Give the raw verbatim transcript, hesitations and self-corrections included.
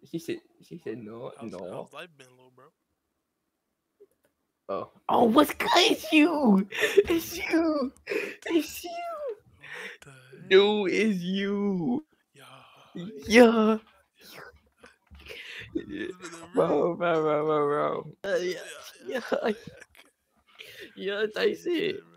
She said. She said no. How's, no. how's life been, little bro? Oh. Oh, what's good? It's you. It's you. It's you. What the heck? Dude, it's you. Yeah. Yeah. Yeah. Bro, bro, bro, bro, bro. Uh, yeah. Yeah, yeah, Yeah. yeah, Yeah, Tyson.